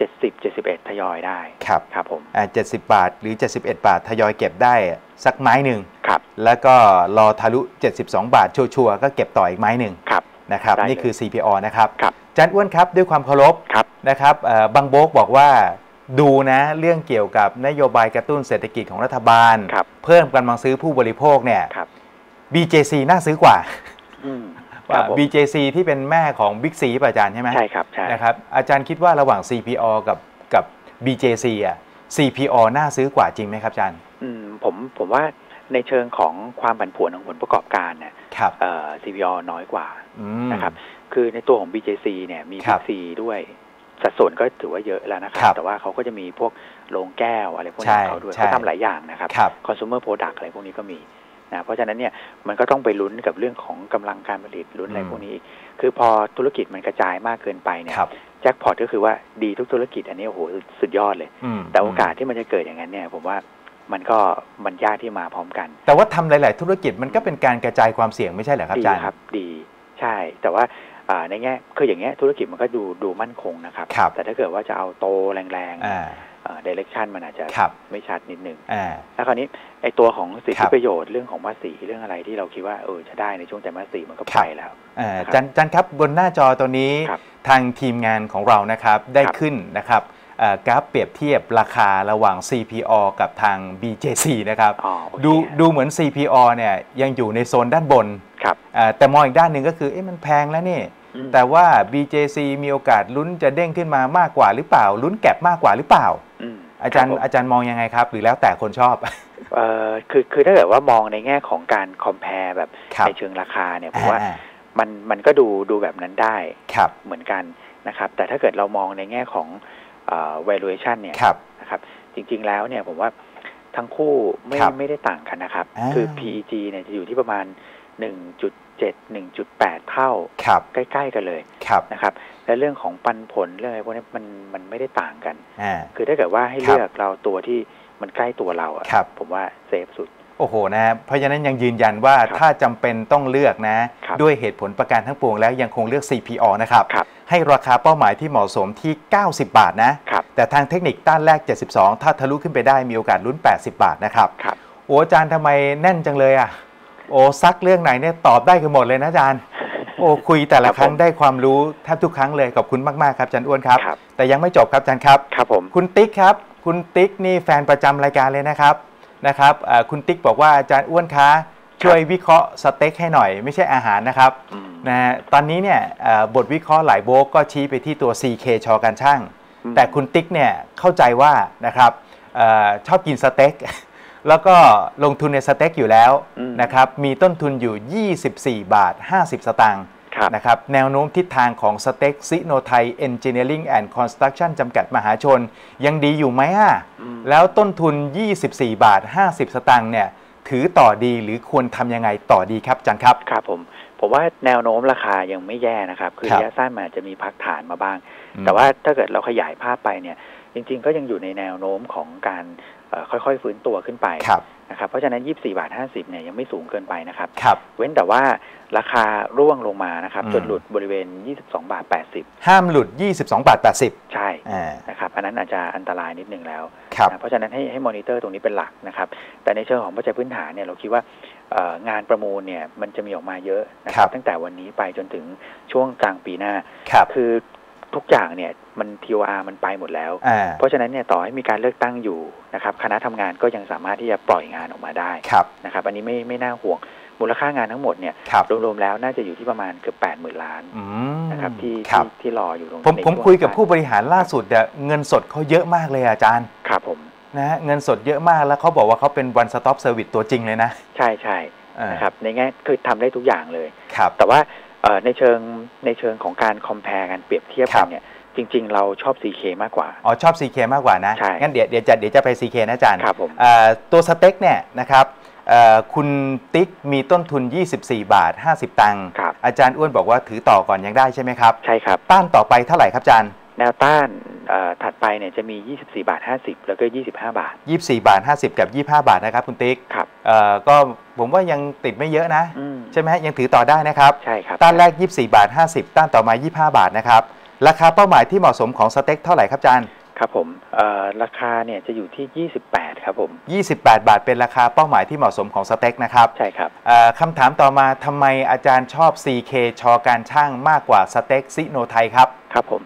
70 71ทยอยได้ครับผม 70 บาทหรือ71 บาททยอยเก็บได้สักไม้หนึ่งแล้วก็รอทะลุ72 บาทชัวร์ก็เก็บต่ออีกไม้หนึ่งนะครับนี่คือ CPO นะครับอาจารย์อ้วนครับด้วยความเคารพนะครับบางโบกบอกว่าดูนะเรื่องเกี่ยวกับนโยบายกระตุ้นเศรษฐกิจของรัฐบาลเพิ่มกำลังซื้อผู้บริโภคเนี่ย BJC น่าซื้อกว่าBJC ที่เป็นแม่ของ Big C ป่ะอาจารย์ใช่ไหมใช่ครับใช่นะครับอาจารย์คิดว่าระหว่าง CPO กับ BJC อ่ะ CPO น่าซื้อกว่าจริงไหมครับอาจารย์ผมว่าในเชิงของความผันผวนของผลประกอบการเนี่ยCPO น้อยกว่านะครับคือในตัวของ BJC เนี่ยมี Big C ด้วยสัดส่วนก็ถือว่าเยอะแล้วนะครับแต่ว่าเขาก็จะมีพวกโรงแก้วอะไรพวกนี้เขาด้วยเขาทำหลายอย่างนะครับ consumer product อะไรพวกนี้ก็มีนะเพราะฉะนั้นเนี่ยมันก็ต้องไปลุ้นกับเรื่องของกำลังการผลิตลุ้นอะไรพวกนี้คือพอธุรกิจมันกระจายมากเกินไปเนี่ยแจ็คพอตก็คือว่าดีทุกธุรกิจอันนี้โอ้โหสุดยอดเลยแต่โอกาสที่มันจะเกิดอย่างนั้นเนี่ยผมว่ามันยากที่มาพร้อมกันแต่ว่าทำหลายๆธุรกิจมันก็เป็นการกระจายความเสี่ยงไม่ใช่เหรอครับอาจารย์ดีใช่แต่ว่าในแง่คืออย่างเงี้ยธุรกิจมันก็ดูมั่นคงนะครับแต่ถ้าเกิดว่าจะเอาโตแรงๆdirection มันอาจจะไม่ชัดนิดนึงแล้วคราวนี้ไอ้ตัวของสิทธิประโยชน์เรื่องของภาษีเรื่องอะไรที่เราคิดว่าจะได้ในช่วงไตรมาส 4มันก็ไปแล้วจันครับบนหน้าจอตัวนี้ทางทีมงานของเรานะครับได้ขึ้นนะครับกราฟเปรียบเทียบราคาระหว่าง CPO กับทาง BJC นะครับดูเหมือน CPO เนี่ยยังอยู่ในโซนด้านบนแต่มองอีกด้านหนึ่งก็คือมันแพงแล้วนี่แต่ว่า BJC มีโอกาสลุ้นจะเด้งขึ้นมามากกว่าหรือเปล่าลุ้นแก็บมากกว่าหรือเปล่าอาจารย์มองยังไงครับหรือแล้วแต่คนชอบคือถ้าเกิดว่ามองในแง่ของการ compare แบบในเชิงราคาเนี่ยผมว่ามันก็ดูแบบนั้นได้เหมือนกันนะครับแต่ถ้าเกิดเรามองในแง่ของvaluation เนี่ยนะครับจริงๆแล้วเนี่ยผมว่าทั้งคู่ไม่ได้ต่างกันนะครับคือ PEG เนี่ยจะอยู่ที่ประมาณ 1.7 1.8 เท่าใกล้ๆกันเลยนะครับและเรื่องของปันผลเรื่องอะไรพวกนี้มันไม่ได้ต่างกันคือถ้าเกิดว่าให้เลือกเราตัวที่มันใกล้ตัวเราผมว่าเซฟสุดโอ้โหนะเพราะฉะนั้นยังยืนยันว่าถ้าจำเป็นต้องเลือกนะด้วยเหตุผลประการทั้งปวงแล้วยังคงเลือก CPO นะครับให้ราคาเป้าหมายที่เหมาะสมที่90 บาทนะแต่ทางเทคนิคต้านแรก72ถ้าทะลุขึ้นไปได้มีโอกาสลุ้น80 บาทนะครับโอ้อาจารย์ทำไมแน่นจังเลยอ่ะโอ้ซักเรื่องไหนเนี่ยตอบได้กันหมดเลยนะอาจารย์โอ้คุยแต่ละครั้งได้ความรู้แทบทุกครั้งเลยขอบคุณมากๆครับอาจารย์อ้วนครับแต่ยังไม่จบครับอาจารย์ครับครับผมคุณติ๊กครับคุณติ๊กนี่แฟนประจำรายการเลยนะครับคุณติ๊กบอกว่าอาจารย์อ้วนคะช่วยวิเคราะห์สเต็กให้หน่อยไม่ใช่อาหารนะครับนะตอนนี้เนี่ยบทวิเคราะห์หลายโบกก็ชี้ไปที่ตัว CK ชอการช่างแต่คุณติ๊กเนี่ยเข้าใจว่านะครับชอบกินสเต็กแล้วก็ลงทุนในสเต็กอยู่แล้วนะครับมีต้นทุนอยู่24 บาท 50 สตางค์นะครับแนวโน้มทิศทางของสเต็กซิโนไทยเอนจิเนียริ่งแอนด์คอนสตรักชั่นจำกัดมหาชนยังดีอยู่ไหมแล้วต้นทุน24 บาท 50 สตางค์เนี่ยถือต่อดีหรือควรทำยังไงต่อดีครับอาจารย์ครับครับผมว่าแนวโน้มราคายังไม่แย่นะครับคือระยะสั้นมันจะมีพักฐานมาบ้างแต่ว่าถ้าเกิดเราขยายภาพไปเนี่ยจริงๆก็ยังอยู่ในแนวโน้มของการค่อยๆฟื้นตัวขึ้นไปนะครับเพราะฉะนั้น24 บาท 50เนี่ยยังไม่สูงเกินไปนะครับเว้นแต่ว่าราคาร่วงลงมานะครับจนหลุดบริเวณ22 บาท 80 ห้ามหลุด22 บาท 80 ใช่นะครับอันนั้นอาจจะอันตรายนิดนึงแล้วเพราะฉะนั้นให้มอนิเตอร์ตรงนี้เป็นหลักนะครับแต่ในเชิงของปัจจัยพื้นฐานเนี่ยเราคิดว่างานประมูลเนี่ยมันจะมีออกมาเยอะนะครับตั้งแต่วันนี้ไปจนถึงช่วงกลางปีหน้าคือทุกอย่างเนี่ยมัน TOR มันไปหมดแล้วเพราะฉะนั้นเนี่ยต่อให้มีการเลือกตั้งอยู่นะครับคณะทำงานก็ยังสามารถที่จะปล่อยงานออกมาได้นะครับอันนี้ไม่น่าห่วงมูลค่างานทั้งหมดเนี่ยรวมๆแล้วน่าจะอยู่ที่ประมาณเกือบ 80,000 ล้านนะครับที่รออยู่ตรงนี้ผมคุยกับผู้บริหารล่าสุดเงินสดเขาเยอะมากเลยอาจารย์ครับผมนะเงินสดเยอะมากแล้วเขาบอกว่าเขาเป็น one stop service ตัวจริงเลยนะใช่นะครับในแง่คือทำได้ทุกอย่างเลยแต่ว่าในเชิงของการ compare กันเปรียบเทียบกันเนี่ยจริงๆเราชอบ CK มากกว่าชอบ CK มากกว่านะงั้นเดี๋ยวจะไป CK นะอาจารย์ครับผมตัวสเต็กเนี่ยนะครับคุณติ๊กมีต้นทุน24 บาท 50 ตังค์อาจารย์อ้วนบอกว่าถือต่อก่อนยังได้ใช่ไหมครับใช่ครับต้านต่อไปเท่าไหร่ครับอาจารย์แนวต้านถัดไปเนี่ยจะมี24 บาท 50แล้วก็25 บาท 24 บาท 50กับ25 บาทนะครับคุณติ๊กครับก็ผมว่ายังติดไม่เยอะนะใช่ไหมยังถือต่อได้นะครับใช่ครับต้านแรก24 บาท 50ต้านต่อมา25 บาทนะครับราคาเป้าหมายที่เหมาะสมของสเต็กเท่าไหร่ครับอาจารย์ครับผมราคาเนี่ยจะอยู่ที่28ครับผม 28 บาทเป็นราคาเป้าหมายที่เหมาะสมของสเต็กนะครับใช่ครับคำถามต่อมาทำไมอาจารย์ชอบ CK ชอการช่างมากกว่าสเต็กซิโนไทยครับครับผม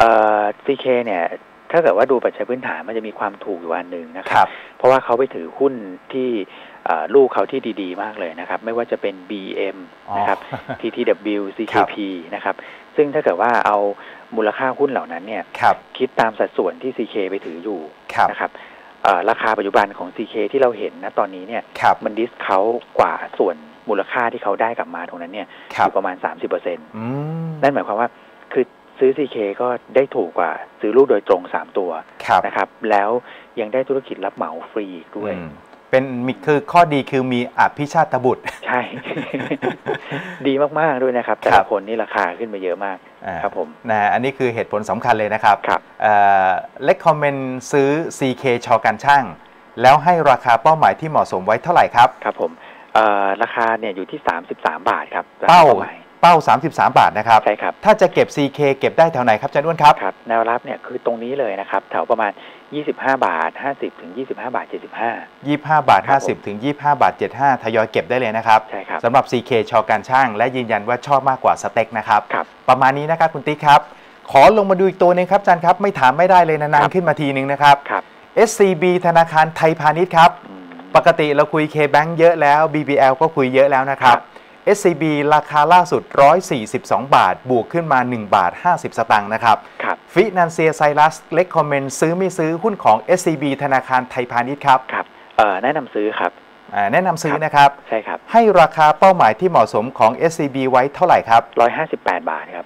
CK เนี่ยถ้าเกิดว่าดูปัจจัยพื้นฐานมันจะมีความถูกอยู่อันหนึ่งนะครับเพราะว่าเขาไปถือหุ้นที่ลูกเขาที่ดีๆมากเลยนะครับไม่ว่าจะเป็น BM นะครับ TTW CKP นะครับซึ่งถ้าเกิดว่าเอามูลค่าหุ้นเหล่านั้นเนี่ยคิดตามสัดส่วนที่ CK ไปถืออยู่นะครับราคาปัจจุบันของ CK ที่เราเห็นนะตอนนี้เนี่ยมันดิสเขากว่าส่วนมูลค่าที่เขาได้กลับมาตรงนั้นเนี่ยอยู่ประมาณ 30% นั่นหมายความว่าคือซื้อ CK ก็ได้ถูกกว่าซื้อลูกโดยตรง3ตัวนะครับแล้วยังได้ธุรกิจรับเหมาฟรีด้วยเป็นคือข้อดีคือมีอภิชาติบุตรใช่ ดีมากๆด้วยนะครับแต่ละคนนี่ราคาขึ้นมาเยอะมากครับผมอันนี้คือเหตุผลสำคัญเลยนะครับเล็กคอมเมนต์ซื้อ CK ชอการช่างแล้วให้ราคาเป้าหมายที่เหมาะสมไว้เท่าไหร่ครับครับผมราคาเนี่ยอยู่ที่33 บาทครับเป้า33 บาทนะครับใช่ครับถ้าจะเก็บ CK เก็บได้แถวไหนครับอาจารย์อ้วนครับครับแนวรับเนี่ยคือตรงนี้เลยนะครับแถวประมาณ25 บาท 50 ถึง 25 บาท 75 25 บาท 50 ถึง 25 บาท 75ทยอยเก็บได้เลยนะครับใช่ครับสำหรับ CK ชอการช่างและยืนยันว่าชอบมากกว่าสเต็กนะครับประมาณนี้นะครับคุณติ๊กครับขอลงมาดูอีกตัวนึงครับอาจารย์ครับไม่ถามไม่ได้เลยนานๆขึ้นมาทีนึงนะครับ SCB ธนาคารไทยพาณิชย์ครับปกติเราคุย KBank เยอะแล้ว BBL ก็คุยเยอะแล้วนะครับSCB ราคาล่าสุด142 บาทบวกขึ้นมา1 บาท 50 สตางค์นะครับฟินันเซียไซรัสเล็กคอมเมนต์ซื้อไม่ซื้อหุ้นของ SCB ธนาคารไทยพาณิชย์ครับแนะนำซื้อครับแนะนำซื้อนะครับใช่ครับให้ราคาเป้าหมายที่เหมาะสมของ SCB ไว้เท่าไหร่ครับ 158 บาทครับ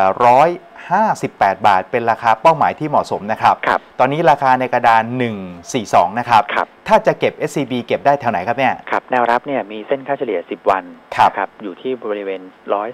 158 บาทเป็นราคาเป้าหมายที่เหมาะสมนะครับตอนนี้ราคาในกระดาน142นะครับถ้าจะเก็บ SCB เก็บได้แถวไหนครับเนี่ยครับแนวรับเนี่ยมีเส้นค่าเฉลี่ย10 วันครับอยู่ที่บริเวณ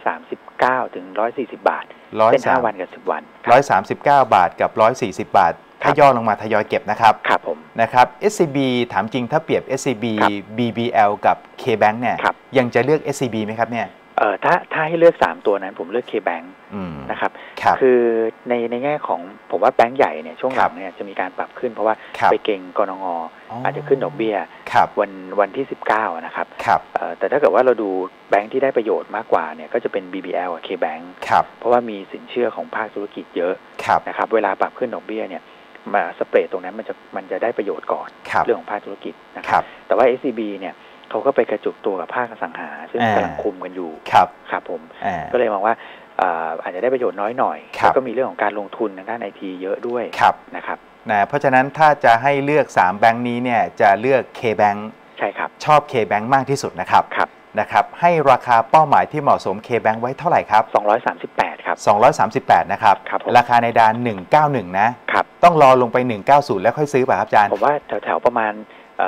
139 ถึง 140 บาทเส้น5 วันกับ10 วัน 139 บาทกับ140 บาทถ้าย่อลงมาทยอยเก็บนะครับครับผมนะครับ SCB ถามจริงถ้าเปรียบ SCB BBL กับ KBank เนี่ยยังจะเลือก SCB ไหมครับเนี่ยถ้าให้เลือก3ตัวนั้นผมเลือก KBank นะครับคือในแง่ของผมว่าแบงก์ใหญ่เนี่ยช่วงหลังเนี่ยจะมีการปรับขึ้นเพราะว่าไปเก่งกนง.อาจจะขึ้นดอกเบี้ยวันที่19นะครับแต่ถ้าเกิดว่าเราดูแบงก์ที่ได้ประโยชน์มากกว่าเนี่ยก็จะเป็น BBL กับ KBank เพราะว่ามีสินเชื่อของภาคธุรกิจเยอะนะครับเวลาปรับขึ้นดอกเบี้ยเนี่ยมาสเปรดตรงนั้นมันจะได้ประโยชน์ก่อนเรื่องของภาคธุรกิจนะครับแต่ว่า SCB เนี่ยเขาก็ไปกระจุกตัวกับภาคอสังหาซึ่งกำลังคุมกันอยู่ครับผมก็เลยมองว่าอาจจะได้ประโยชน์น้อยหน่อยแล้วก็มีเรื่องของการลงทุนทางด้านไอทีเยอะด้วยนะครับเพราะฉะนั้นถ้าจะให้เลือก3แบงค์นี้เนี่ยจะเลือก KBank ใช่ครับชอบ KBank มากที่สุดนะครับให้ราคาเป้าหมายที่เหมาะสม KBank ไว้เท่าไหร่ครับ 238ครับ 238นะครับราคาในดาน191นะครับต้องรอลงไป190แล้วค่อยซื้อป่ะครับอาจารย์ผมว่าแถวๆประมาณ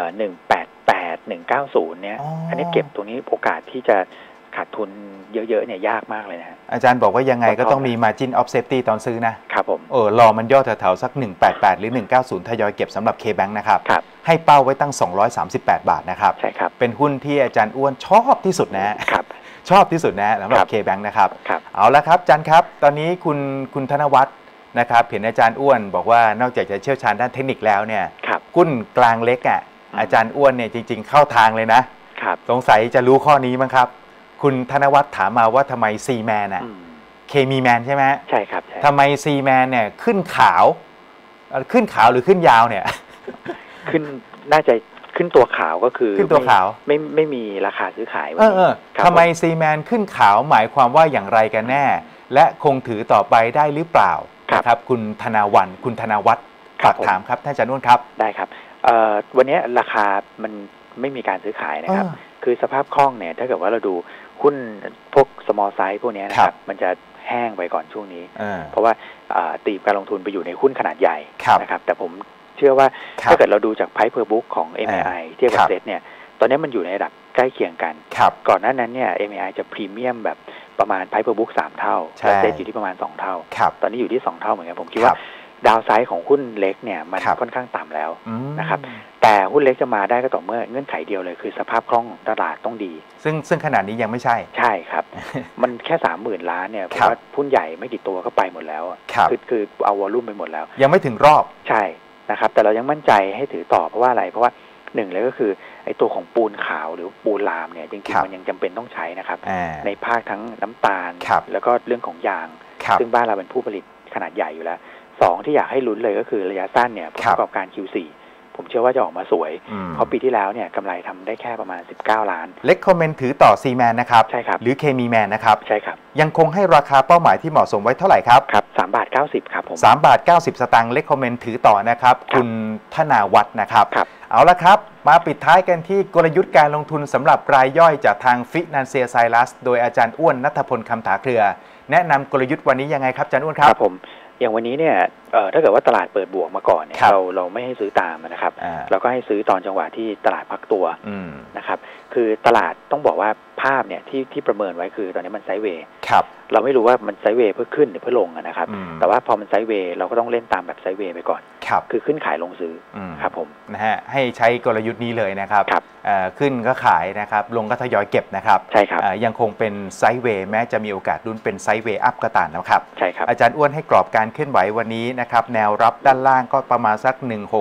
188 190เนี่ยอันนี้เก็บตรงนี้โอกาสที่จะขาดทุนเยอะๆเนี่ยยากมากเลยนะอาจารย์บอกว่ายังไงก็ต้องมี margin of safety ตอนซื้อนะครับผมรอมันย่อแถวๆสัก188หรือ190ทยอยเก็บสำหรับ KBank นะครับให้เป้าไว้ตั้ง238บาทนะครับใช่ครับเป็นหุ้นที่อาจารย์อ้วนชอบที่สุดนะครับชอบที่สุดนะสำหรับ KBank นะครับเอาละครับอาจารย์ครับตอนนี้คุณธนวัฒน์นะครับเห็นอาจารย์อ้วนบอกว่านอกจากจะเชี่ยวชาญด้านเทคนิคแล้วเนี่ยหุ้นกลางเล็กอาจารย์อ้วนเนี่ยจริงๆเข้าทางเลยนะสงสัยจะรู้ข้อนี้มั้งครับคุณธนวัฒน์ถามมาว่าทำไมซีแมนเคมีแมนใช่ไหมใช่ครับทำไมซีแมนเนี่ยขึ้นขาวหรือขึ้นยาวเนี่ยขึ้นน่าจะขึ้นตัวขาวก็คือขึ้นตัวขาวไม่มีราคาซื้อขายทำไมซีแมนขึ้นขาวหมายความว่าอย่างไรกันแน่และคงถือต่อไปได้หรือเปล่าครับคุณธนวัฒน์ฝากถามครับท่านอาจารย์นุ่นครับได้ครับวันนี้ราคามันไม่มีการซื้อขายนะครับคือสภาพคล่องเนี่ยถ้าเกิดว่าเราดูหุ้นพวก small size พวกนี้นะครับมันจะแห้งไปก่อนช่วงนี้เพราะว่าตีมการลงทุนไปอยู่ในหุ้นขนาดใหญ่นะครับแต่ผมเชื่อว่าถ้าเกิดเราดูจาก price per book ของ MAI เทียบกับเซ็ตเนี่ยตอนนี้มันอยู่ในระดับใกล้เคียงกันก่อนหน้านั้นเนี่ย MAI จะพรีเมียมแบบประมาณ price per book 3 เท่าและเซ็ตอยู่ที่ประมาณ2เท่าตอนนี้อยู่ที่2เท่าเหมือนกันผมคิดว่าดาวไซด์ของหุ้นเล็กเนี่ยมันค่อนข้างต่ำแล้วนะครับแต่หุ้นเล็กจะมาได้ก็ต่อเมื่อเงื่อนไขเดียวเลยคือสภาพคล่องตลาดต้องดีซึ่งขนาดนี้ยังไม่ใช่ครับมันแค่ 30,000 ล้านเนี่ยผมว่าหุ้นใหญ่ไม่กี่ตัวก็ไปหมดแล้วคือเอาวอลลุ่มไปหมดแล้วยังไม่ถึงรอบใช่นะครับแต่เรายังมั่นใจให้ถือต่อเพราะว่าอะไรเพราะว่าหนึ่งเลยก็คือไอ้ตัวของปูนขาวหรือปูนลามเนี่ยจริงๆมันยังจำเป็นต้องใช้นะครับในภาคทั้งน้ำตาลแล้วก็เรื่องของยางซึ่งบ้านเราเป็นผู้ผลิตขนาดใหญ่อยู่แล้ว2ที่อยากให้ลุ้นเลยก็คือระยะสั้นเนี่ยผลประกอบการ Q4 ผมเชื่อว่าจะออกมาสวยเพราะปีที่แล้วเนี่ยกำไรทำได้แค่ประมาณ19ล้านเล็กคอมเมนต์ถือต่อซีแมนนะครับใช่ครับหรือเคมีแมนนะครับใช่ครับยังคงให้ราคาเป้าหมายที่เหมาะสมไว้เท่าไหร่ครับครับ3.90 ครับผม 3.90 สตางค์เล็กคอมเมนต์ถือต่อนะครับคุณธนาวัฒน์นะครับเอาละครับมาปิดท้ายกันที่กลยุทธ์การลงทุนสำหรับรายย่อยจากทาง Financial Silas โดยอาจารย์อ้วนณัฐพลคำถาเครือแนะนำกลยุทธ์วันนี้ยังไงครับอาจารย์อ้วนครับผมอย่างวันนี้เนี่ยถ้าเกิดว่าตลาดเปิดบวกมาก่อนเนี่ยเราไม่ให้ซื้อตามนะครับเราก็ให้ซื้อตอนจังหวะที่ตลาดพักตัวนะครับคือตลาดต้องบอกว่าภาพเนี่ยที่ประเมินไว้คือตอนนี้มันไซด์เวย์เราไม่รู้ว่ามันไซด์เวย์เพื่อขึ้นหรือเพื่อลงนะครับแต่ว่าพอมันไซด์เวย์เราก็ต้องเล่นตามแบบไซด์เวย์ไปก่อนคือขึ้นขายลงซื้อครับผมนะฮะให้ใช้กลยุทธ์นี้เลยนะครับขึ้นก็ขายนะครับลงก็ทยอยเก็บนะครับใช่ครับยังคงเป็นไซด์เวย์แม้จะมีโอกาสลุ้นเป็นไซด์เวย์อัพก็ตามนะครับใช่ครับอาจารย์อ้วนให้กรอบการเคลื่อนไหววันนี้นะครับแนวรับด้านล่างก็ประมาณสัก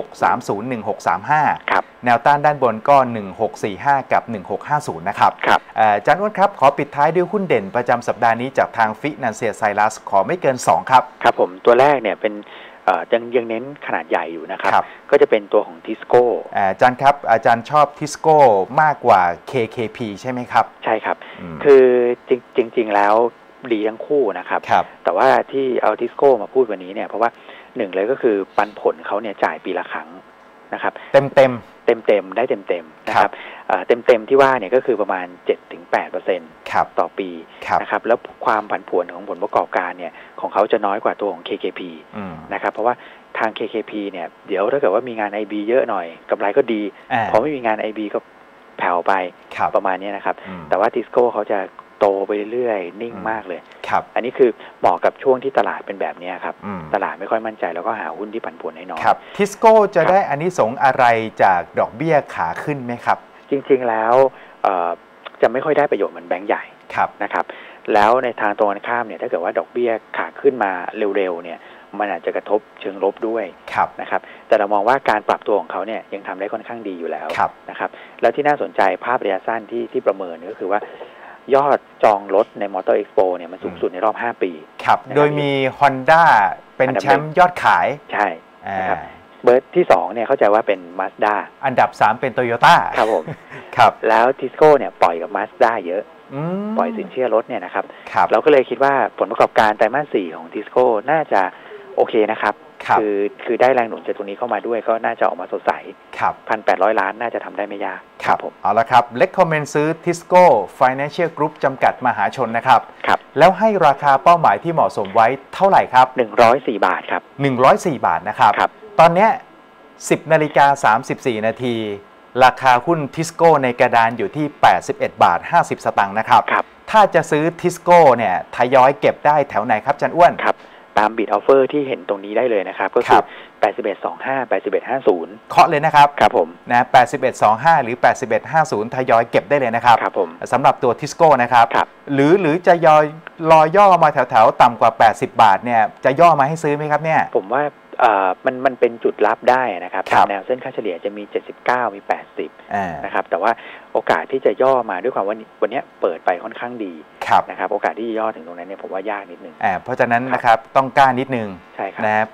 1630 1635 ครับแนวต้านด้านบนก็1645กับ1650นะครับอาจารย์อ้วนครับขอปิดท้ายด้วยหุ้นเด่นประจำสัปดาห์นี้จากทาง Financial Silas ขอไม่เกิน2ครับครับผมตัวแรกเนี่ยเป็นยังเน้นขนาดใหญ่อยู่นะครับก็จะเป็นตัวของทิสโก้อาจารย์ครับอาจารย์ชอบทิสโก้มากกว่า KKP ใช่ไหมครับใช่ครับคือจริงแล้วดีทั้งคู่นะครับแต่ว่าที่เอาทิสโก้มาพูดวันนี้เนี่ยเพราะว่าหนึ่งเลยก็คือปันผลเขาเนี่ยจ่ายปีละครั้งนะครับเต็มได้เต็มนะครับเต็มที่ว่าเนี่ยก็คือประมาณ 7-8% ต่อปีนะครับแล้วความผันผวนของผลประกอบการเนี่ยของเขาจะน้อยกว่าตัวของ KKP นะครับเพราะว่าทาง KKP เนี่ยเดี๋ยวถ้าเกิดว่ามีงาน IB เยอะหน่อยกำไรก็ดีพอไม่มีงาน IB ก็แผ่วไปประมาณนี้นะครับแต่ว่าทิสโก้เขาจะโตไปเรื่อยๆนิ่งมากเลยอันนี้คือเหมาะกับช่วงที่ตลาดเป็นแบบนี้ครับตลาดไม่ค่อยมั่นใจแล้วก็หาหุ้นที่ผันผวนให้น้อยทิสโก้จะได้อานิสงส์อะไรจากดอกเบี้ยขาขึ้นไหมครับจริงๆแล้วจะไม่ค่อยได้ประโยชน์เหมือนแบงก์ใหญ่นะครับแล้วในทางตรงกันข้ามเนี่ยถ้าเกิดว่าดอกเบี้ยขาขึ้นมาเร็วๆเนี่ยมันอาจจะกระทบเชิงลบด้วยนะครับแต่เรามองว่าการปรับตัวของเขาเนี่ยยังทำได้ค่อนข้างดีอยู่แล้วนะครับแล้วที่น่าสนใจภาพระยะสั้นที่ประเมินก็คือว่ายอดจองรถในมอเตอร์เอ็กซ์โปเนี่ยมันสูงสุดในรอบ5 ปีครับโดยมี Honda เป็นแชมป์ยอดขายใช่นะครับเบอร์ที่2เนี่ยเข้าใจว่าเป็น Mazda อันดับ3เป็น Toyota ครับผมครับแล้วทิสโก้เนี่ยปล่อยกับ Mazda เยอะปล่อยสินเชื่อรถเนี่ยนะครับเราก็เลยคิดว่าผลประกอบการไตรมาส 4ของทิสโก้น่าจะโอเคนะครับคือได้แรงหนุนจากตรงนี้เข้ามาด้วยก็น่าจะออกมาสดใส1,800 ล้านน่าจะทำได้ไม่ยากครับผมเอาละครับเลคคอมเมนต์ซื้อ Tisco Financial Group จำกัดมหาชนนะครับแล้วให้ราคาเป้าหมายที่เหมาะสมไว้เท่าไหร่ครับ 104 บาทครับ 104 บาทนะครับตอนนี้ 10:34 นาทีราคาหุ้น Tisco ในกระดานอยู่ที่ 81.50 สตางค์นะครับถ้าจะซื้อ Tisco เนี่ยทยอยเก็บได้แถวไหนครับจันอ้วนครับตามบิดออฟเฟอร์ที่เห็นตรงนี้ได้เลยนะครับก็คือ81.25 81.50 เคาะเลยนะครับครับผมนะ81.25 หรือ 81.50 ทยอยเก็บได้เลยนะครับครับผมสำหรับตัวทิสโก้นะครับหรือจะรอย่อมาแถวๆต่ำกว่า80 บาทเนี่ยจะย่อมาให้ซื้อไหมครับเนี่ยผมว่ามันเป็นจุดรับได้นะครับตามแนวเส้นค่าเฉลี่ยจะมี79มี80นะครับแต่ว่าโอกาสที่จะย่อมาด้วยความว่าวันนี้เปิดไปค่อนข้างดีนะครับโอกาสที่จะย่อถึงตรงนั้นเนี่ยผมว่ายากนิดนึงเพราะฉะนั้นนะครับต้องกล้านิดนึงนะ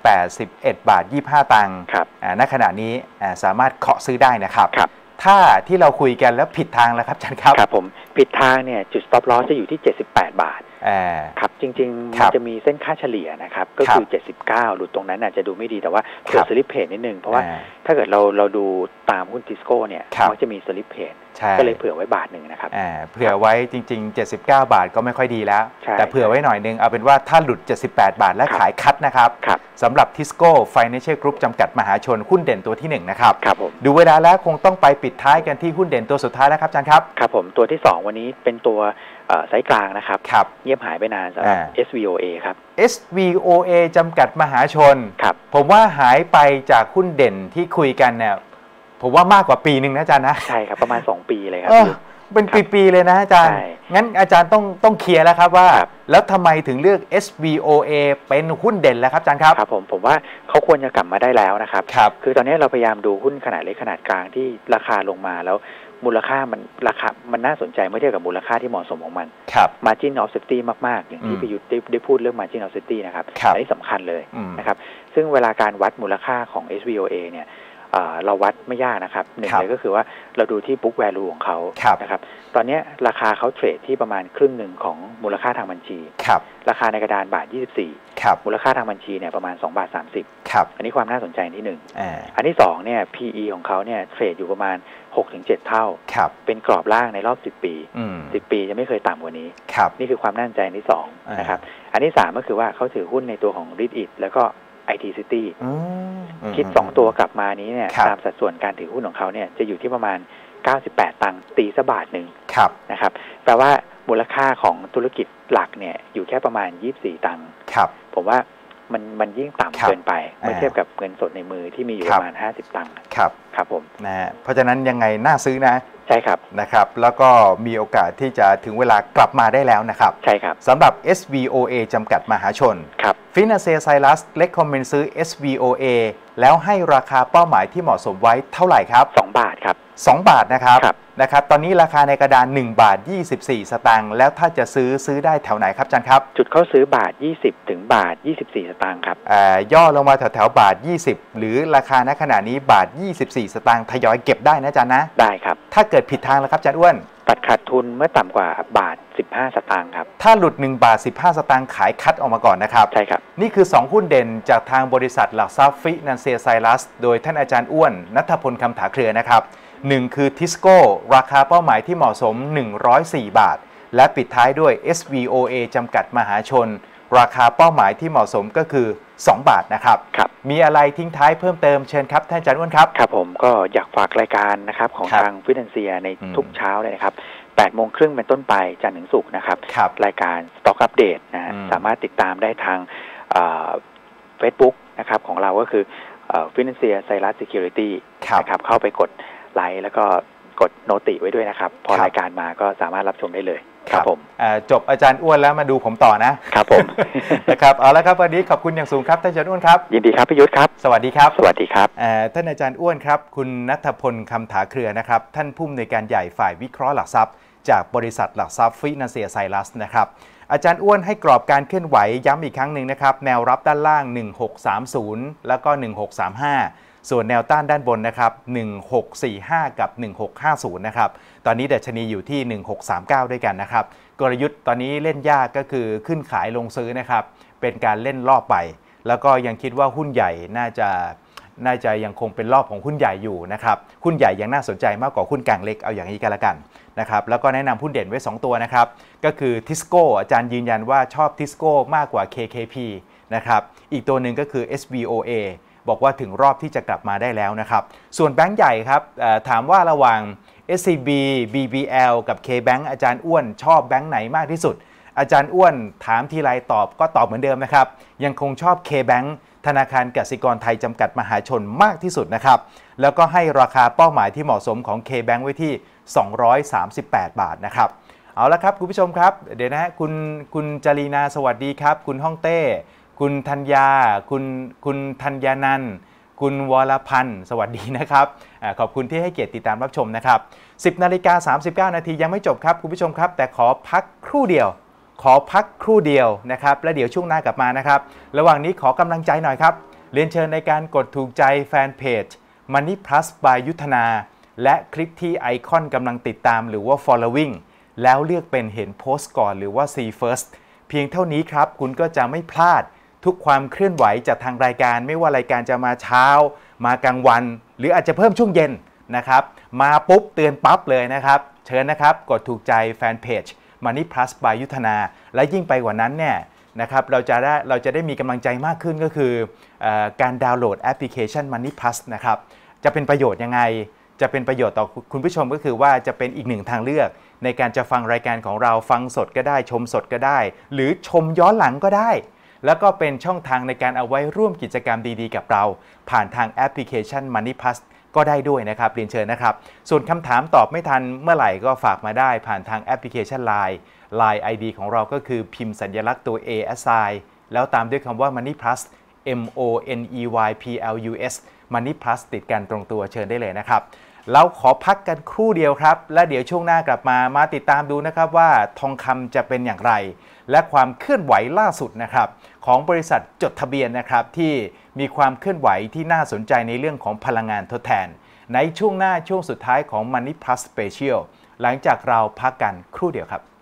81.25 ตังค์ณขณะนี้สามารถเคาะซื้อได้นะครับถ้าที่เราคุยกันแล้วผิดทางแล้วครับอาจารย์ครับครับผมผิดทางเนี่ยจุด stop loss จะอยู่ที่78 บาทครับจริงๆมันจะมีเส้นค่าเฉลี่ยนะครับก็คือ79หลุดตรงนั้นอาจจะดูไม่ดีแต่ว่าเผื่อสลิปเพจนิดนึงเพราะว่าถ้าเกิดเราดูตามหุ้นทิสโก้เนี่ยมันจะมีสลิปเพจก็เลยเผื่อไว้บาทหนึ่งนะครับเผื่อไว้จริงๆ79 บาทก็ไม่ค่อยดีแล้วแต่เผื่อไว้หน่อยนึงเอาเป็นว่าถ้าหลุด78 บาทและขายคัดนะครับสำหรับทิสโก้ Financial Group จำกัดมหาชนหุ้นเด่นตัวที่1นะครับดูเวลาแล้วคงต้องไปปิดท้ายกันที่หุ้นเด่นตัวสุดท้ายแล้วครับอาจารย์ครับครับผมตัวที่2วันนี้เป็นตัวไซส์กลางนะครับเงียบหายไปนานสำหรับ SVOA ครับ SVOA จำกัดมหาชนผมว่าหายไปจากหุ้นเด่นที่คุยกันเนี่ยผมว่ามากกว่าปีหนึ่งนะอาจารย์นะใช่ครับประมาณ2 ปีเลยครับเป็นปีๆเลยนะอาจารย์งั้นอาจารย์ต้องเคลียร์แล้วครับว่าแล้วทำไมถึงเลือก SVOA เป็นหุ้นเด่นแล้วครับอาจารย์ครับครับผมว่าเขาควรจะกลับมาได้แล้วนะครับคือตอนนี้เราพยายามดูหุ้นขนาดเล็กขนาดกลางที่ราคาลงมาแล้วมูลค่ามันน่าสนใจเมื่อเทียบกับมูลค่าที่เหมาะสมของมัน Margin of Safety มากๆอย่างที่ประยุทธ์ได้พูดเรื่อง Margin of Safety นะครับอันนี้สำคัญเลยนะครับซึ่งเวลาการวัดมูลค่าของ SVOA เนี่ยเราวัดไม่ยากนะครับหนึ่งเลยก็คือว่าเราดูที่ book value ของเขานะครับตอนนี้ราคาเขาเทรดที่ประมาณครึ่งหนึ่งของมูลค่าทางบัญชีราคาในกระดาน1.24มูลค่าทางบัญชีเนี่ยประมาณ2.30อันนี้ความน่าสนใจที่1อันที่2เนี่ย PE ของเขาเนี่ยเทรดอยู่ประมาณ 6-7 เท่าเป็นกรอบล่างในรอบ10 ปี10 ปีจะไม่เคยต่ำกว่านี้นี่คือความน่าสนใจที่2นะครับอันที่3ก็คือว่าเขาถือหุ้นในตัวของ REIT แล้วก็IT City คิด2ตัวกลับมานี้เนี่ยตามสัดส่วนการถือหุ้นของเขาเนี่ยจะอยู่ที่ประมาณ98 ตังค์ตีซะบาทหนึ่งนะครับแปลว่ามูลค่าของธุรกิจหลักเนี่ยอยู่แค่ประมาณ24 ตังค์ผมว่ามันยิ่งต่ำเกินไปเมื่อเทียบกับเงินสดในมือที่มีอยู่ประมาณ50 ตังค์ครับผมนะเพราะฉะนั้นยังไงน่าซื้อนะใช่ครับนะครับแล้วก็มีโอกาสที่จะถึงเวลากลับมาได้แล้วนะครับใช่ครับสำหรับ SVOA จำกัดมหาชนFinancial Silas เล็กคอมเมนต์ซื้อ SVOA แล้วให้ราคาเป้าหมายที่เหมาะสมไว้เท่าไหร่ครับ 2 บาทครับ 2 บาทนะครับตอนนี้ราคาในกระดาน1.24 สตางค์แล้วถ้าจะซื้อได้แถวไหนครับอาจารย์ครับจุดเข้าซื้อ1.20 ถึง1.24 สตางค์ครับย่อลงมาแถว1.20 หรือราคาณขณะนี้1.24 สตางค์ทยอยเก็บได้นะอาจารย์นะได้ครับถ้าเกิดผิดทางแล้วครับอาจารย์อ้วนตัดขาดทุนเมื่อต่ำกว่า1.15 สตางค์ครับถ้าหลุด1.15 สตางค์ขายคัดออกมาก่อนนะครับใช่ครับนี่คือ2หุ้นเด่นจากทางบริษัทหลักทรัพย์ Financial Silas โดยท่านอาจารย์อ้วนณัฐพลคำถาเครือนะครับ1คือ Tisco ราคาเป้าหมายที่เหมาะสม104 บาทและปิดท้ายด้วย SVOA จำกัดมหาชนราคาเป้าหมายที่เหมาะสมก็คือ2 บาทนะครับมีอะไรทิ้งท้ายเพิ่มเติมเชิญครับท่านอาจารย์อ้วนครับครับผมก็อยากฝากรายการนะครับของทางฟินแลนเซียในทุกเช้าเลยนะครับ 8 โมงครึ่งเป็นต้นไปจันทร์ถึงศุกร์นะครับรายการ Stock Update นะสามารถติดตามได้ทางFacebook นะครับของเราก็คือFinancial Cyrus Security นะครับเข้าไปกดไลค์แล้วก็กดโนติไว้ด้วยนะครับพอรายการมาก็สามารถรับชมได้เลยครับผมจบอาจารย์อ้วนแล้วมาดูผมต่อนะครับผมนะครับเอาละครับวันนี้ขอบคุณอย่างสูงครับท่านอาจารย์อ้วนครับยินดีครับพี่ยุทธครับสวัสดีครับสวัสดีครับท่านอาจารย์อ้วนครับคุณณัฐพลคำถาเครือนะครับท่านผู้อำนวยการใหญ่ฝ่ายวิเคราะห์หลักทรัพย์จากบริษัทหลักทรัพย์ฟินาเซียไซรัสนะครับอาจารย์อ้วนให้กรอบการเคลื่อนไหวย้ำอีกครั้งหนึ่งนะครับแนวรับด้านล่าง1630แล้วก็1635ส่วนแนวต้านด้านบนนะครับ1645กับ1650นะครับตอนนี้ดัชนีอยู่ที่1639ด้วยกันนะครับกลยุทธ์ตอนนี้เล่นยากก็คือขึ้นขายลงซื้อนะครับเป็นการเล่นรอบไปแล้วก็ยังคิดว่าหุ้นใหญ่น่าจะยังคงเป็นรอบของหุ้นใหญ่อยู่นะครับหุ้นใหญ่ยังน่าสนใจมากกว่าหุ้นกลางเล็กเอาอย่างนี้กันละกันนะครับแล้วก็แนะนำหุ้นเด่นไว้2ตัวนะครับก็คือทิสโก้อาจารย์ยืนยันว่าชอบทิสโก้มากกว่า KKP นะครับอีกตัวหนึ่งก็คือ SVOA บอกว่าถึงรอบที่จะกลับมาได้แล้วนะครับส่วนแบงก์ใหญ่ครับถามว่าระหว่าง SCB BBL กับ KBank อาจารย์อ้วนชอบแบงก์ไหนมากที่สุดอาจารย์อ้วนถามทีไรตอบก็ตอบเหมือนเดิมนะครับยังคงชอบ KBank ธนาคารกสิกรไทยจำกัดมหาชนมากที่สุดนะครับแล้วก็ให้ราคาเป้าหมายที่เหมาะสมของ KBank ไว้ที่238 บาทนะครับเอาละครับคุณผู้ชมครับเดี๋ยวนะฮะคุณจารีนาสวัสดีครับคุณฮ่องเต้คุณธัญญาคุณธัญญานันท์คุณวรพันธ์สวัสดีนะครับขอบคุณที่ให้เกียรติติดตามรับชมนะครับ10:39 นาทียังไม่จบครับคุณผู้ชมครับแต่ขอพักครู่เดียวนะครับและเดี๋ยวช่วงหน้ากลับมานะครับระหว่างนี้ขอกำลังใจหน่อยครับเรียนเชิญในการกดถูกใจแฟนเพจ Money Plus by ยุทธนาและคลิกที่ไอคอนกำลังติดตามหรือว่า following แล้วเลือกเป็นเห็นโพสต์ก่อนหรือว่า see first เพียงเท่านี้ครับคุณก็จะไม่พลาดทุกความเคลื่อนไหวจากทางรายการไม่ว่ารายการจะมาเช้ามากลางวันหรืออาจจะเพิ่มช่วงเย็นนะครับมาปุ๊บเตือนปั๊บเลยนะครับเชิญนะครับกดถูกใจแฟนเพจMoney Plus by ยุทธนาและยิ่งไปกว่านั้นเนี่ยนะครับเราจะได้มีกำลังใจมากขึ้นก็คือการดาวน์โหลดแอปพลิเคชัน Money Plus นะครับจะเป็นประโยชน์ยังไงจะเป็นประโยชน์ต่อคุณผู้ชมก็คือว่าจะเป็นอีกหนึ่งทางเลือกในการจะฟังรายการของเราฟังสดก็ได้ชมสดก็ได้หรือชมย้อนหลังก็ได้แล้วก็เป็นช่องทางในการเอาไว้ร่วมกิจกรรมดีๆกับเราผ่านทางแอปพลิเคชัน Money Plusก็ได้ด้วยนะครับเรียนเชิญนะครับส่วนคำถามตอบไม่ทันเมื่อไหร่ก็ฝากมาได้ผ่านทางแอปพลิเคชัน Line ID ของเราก็คือพิมพ์สัญลักษณ์ตัว A assign แล้วตามด้วยคำว่า Money Plus MONEYPLUS Money Plus ติดกันตรงตัวเชิญได้เลยนะครับเราขอพักกันครู่เดียวครับและเดี๋ยวช่วงหน้ากลับมาติดตามดูนะครับว่าทองคำจะเป็นอย่างไรและความเคลื่อนไหวล่าสุดนะครับของบริษัทจดทะเบียนนะครับที่มีความเคลื่อนไหวที่น่าสนใจในเรื่องของพลังงานทดแทนในช่วงหน้าช่วงสุดท้ายของ Money Plus Special หลังจากเราพักกันครู่เดียวครับ